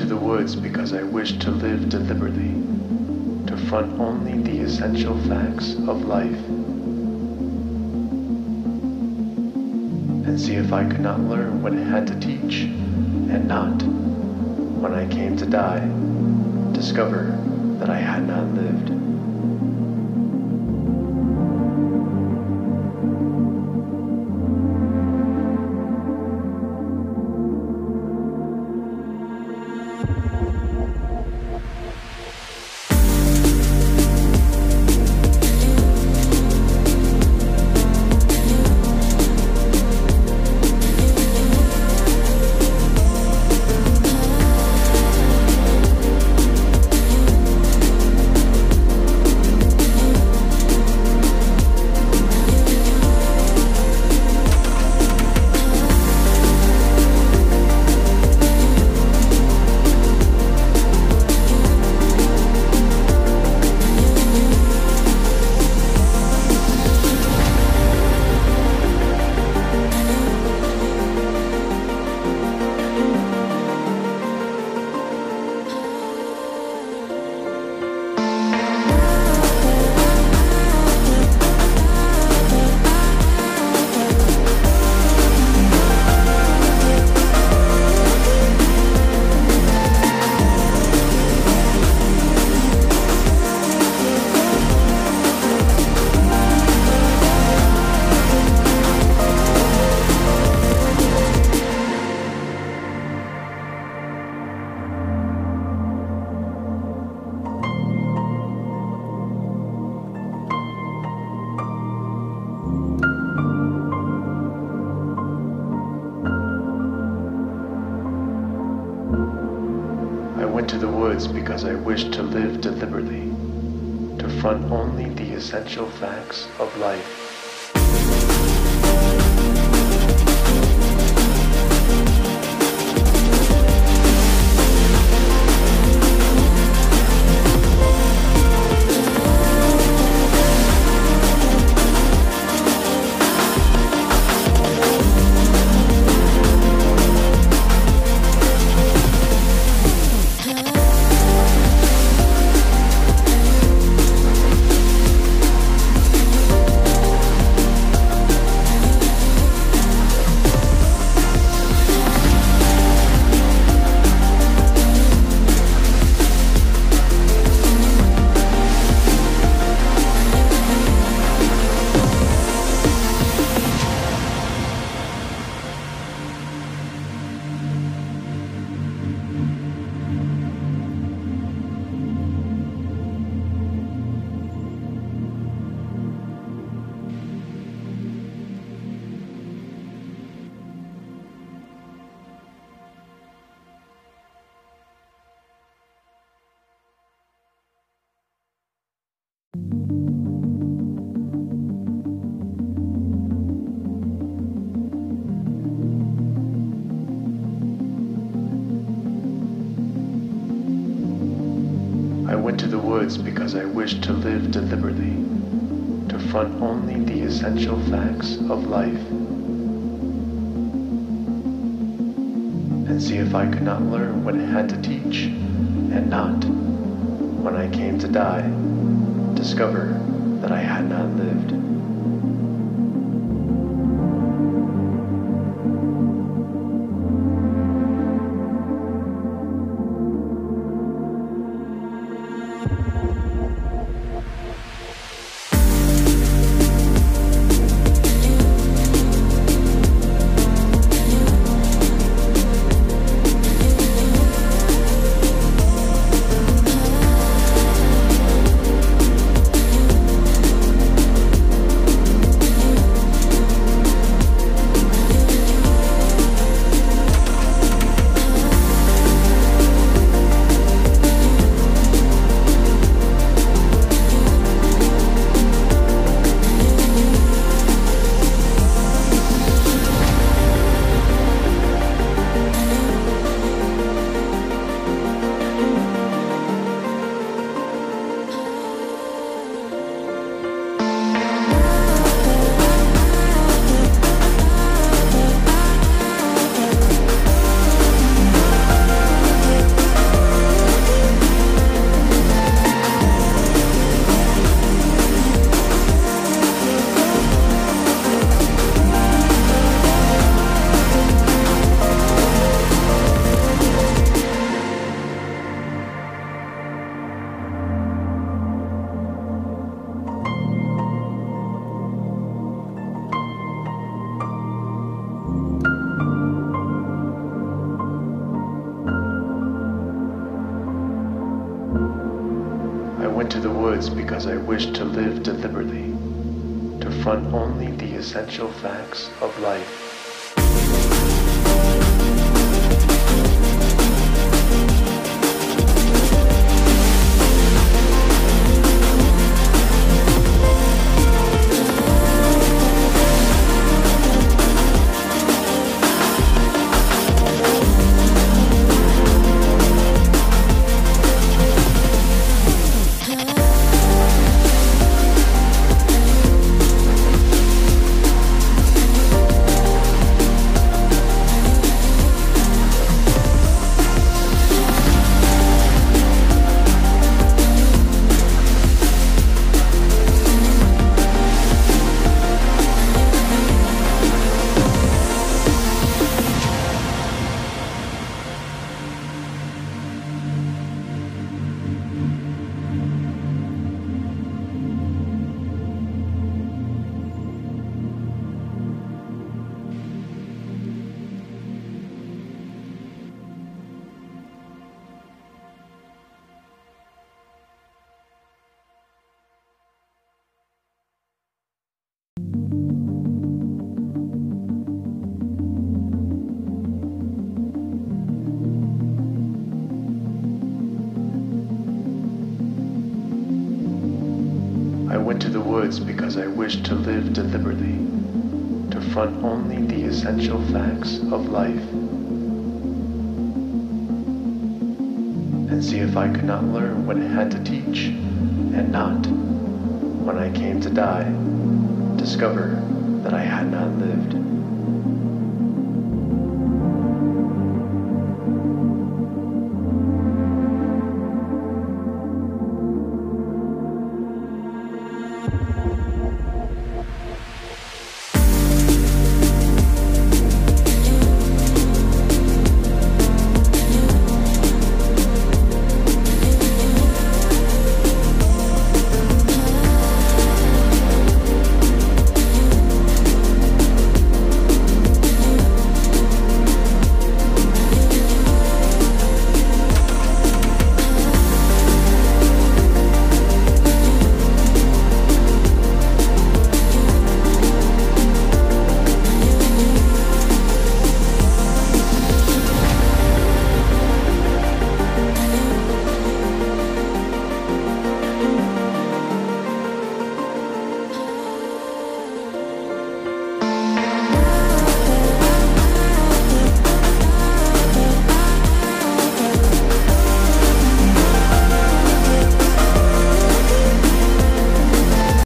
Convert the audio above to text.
the woods because I wished to live deliberately, to front only the essential facts of life, and see if I could not learn what it had to teach, and not, when I came to die, discover that I had not lived. To the woods because I wished to live deliberately, to front only the essential facts of life. I went to the woods because I wished to live deliberately, to front only the essential facts of life, and see if I could not learn what it had to teach, and not, when I came to die, discover that I had not lived. I went to the woods because I wished to live deliberately, to front only the essential facts of life. I went to the woods because I wished to live deliberately, to front only the essential facts of life, and see if I could not learn what it had to teach, and not, when I came to die, discover that I had not lived.